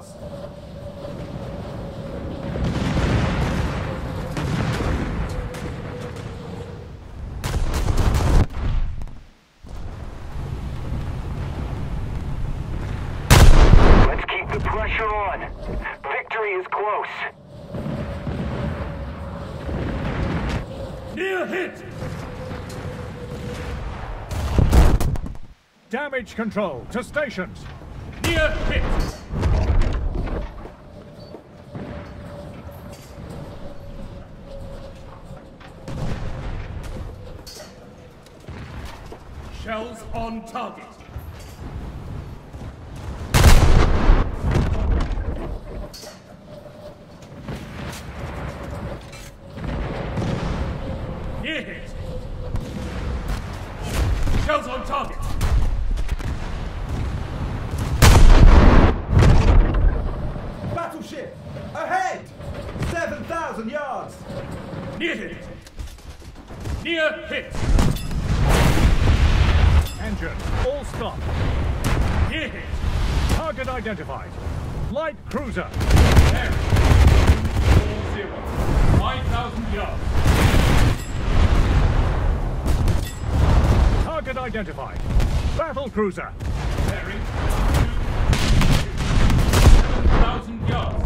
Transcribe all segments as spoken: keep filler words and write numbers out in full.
yards. Let's keep the pressure on. Victory is close. Near hit! Damage control to stations. Near hit! Shells on target. Near hit. Shells on target. Battleship! Ahead! seven thousand yards! Near hit. Near hit. Engine, all stop. Near hit. Target identified. Light cruiser. There. Four zero. Five thousand yards. Target identified. Battle cruiser. Bearing. Seven thousand yards.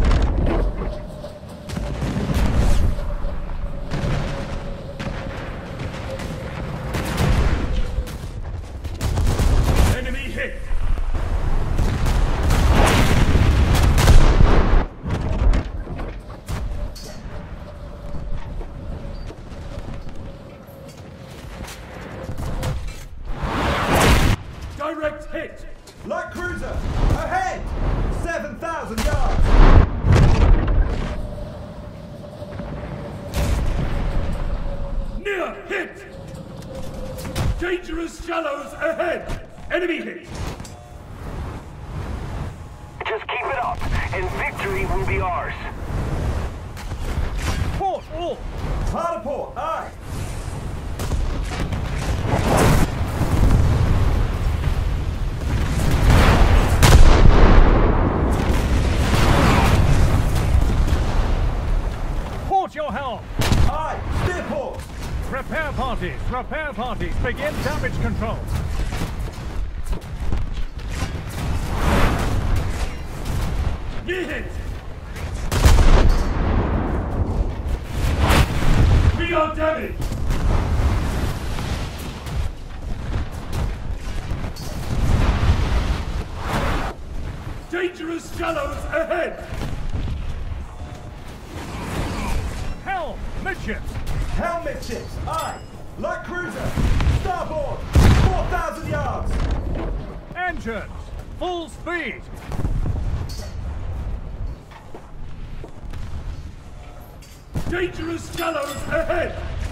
Enemy hit. Direct hit. Light cruiser! Ahead! seven thousand yards! Near hit. Dangerous shallows ahead. Enemy hit. Just keep it up, and victory will be ours. Port all. Hard port, aye! Port your helm. Aye! Steer port! Repair parties. Repair parties. Begin damage control. Near hit. We are damaged. Dangerous shallows ahead. Helm. Midships. Helm midships, aye! Light cruiser! Starboard! four thousand yards! Engines. Full speed. Dangerous shallows ahead.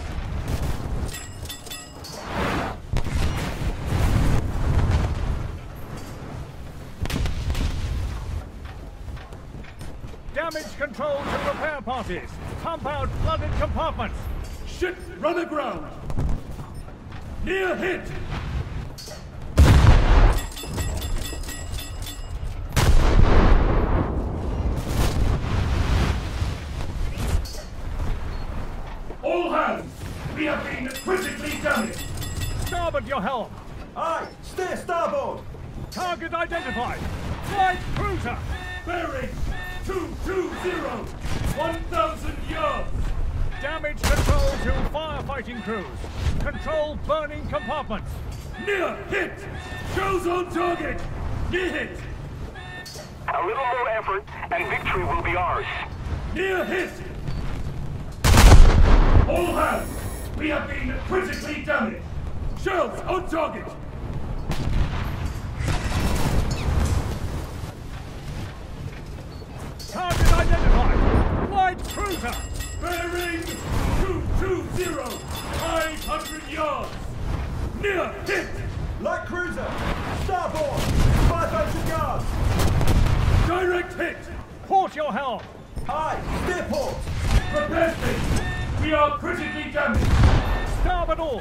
Damage control to repair parties. Pump out flooded compartments. Ship run aground. Near hit. All hands, we have been critically damaged. Starboard your helm. Aye! Steer starboard! Target identified. Light cruiser. Bearing two two zero. one thousand yards. Damage control to firefighting crews. Control burning compartments. Near hit. Shells on target. Near hit. A little more effort, and victory will be ours. Near hit. All hands, we have been critically damaged. Shells on target. Target identified. Light cruiser. Bearing two two zero. five hundred yards. Near hit. Light cruiser! Starboard! five hundred yards! Direct hit. Port your helm. Aye! Steer port! Prepare things. We are critically damaged. Starboard all.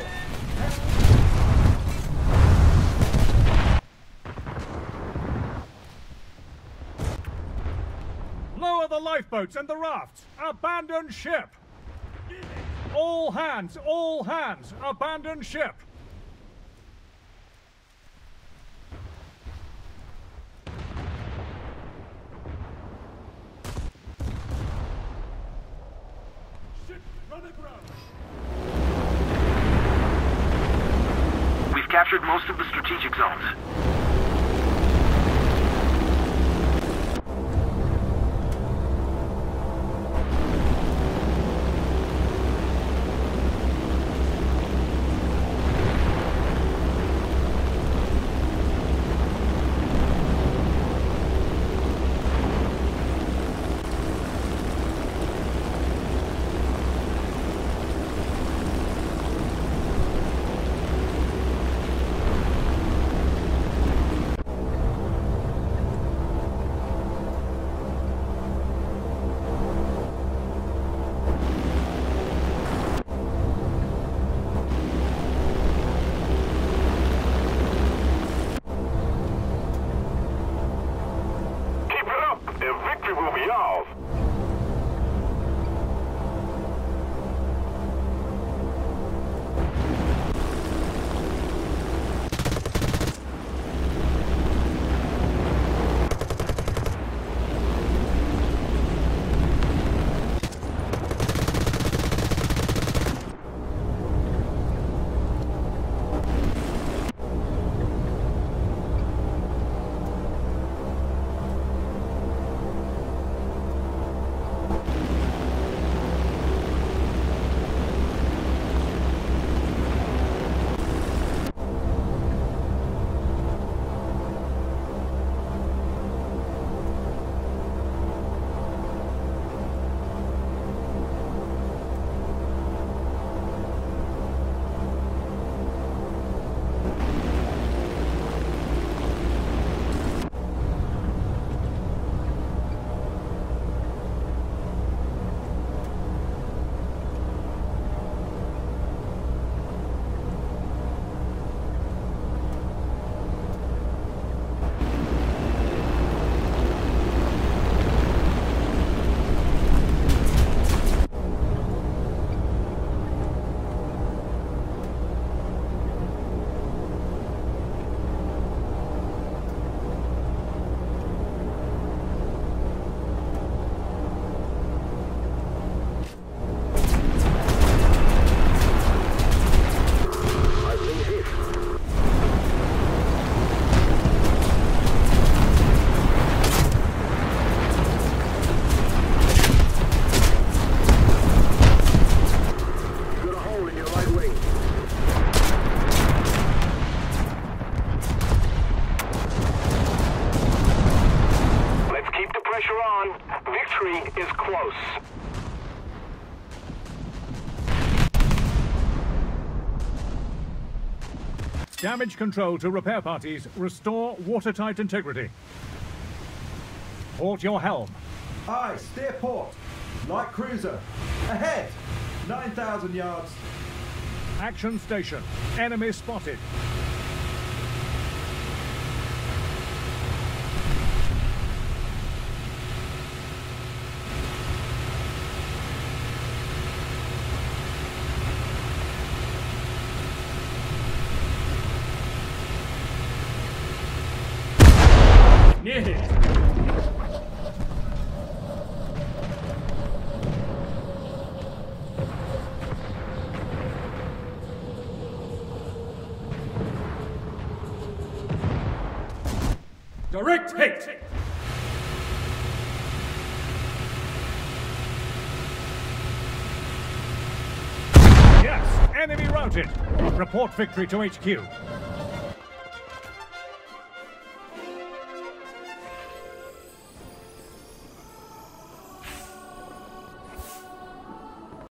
lifeboats and the rafts! Abandon ship! All hands, all hands, abandon ship! Ship, run aground. We've captured most of the strategic zones. Damage control to repair parties. Restore watertight integrity. Port your helm. Aye, steer port. Light cruiser. Ahead. nine thousand yards. Action station. Enemy spotted. Near hit. Direct hit. Yes, enemy routed. Report victory to H Q.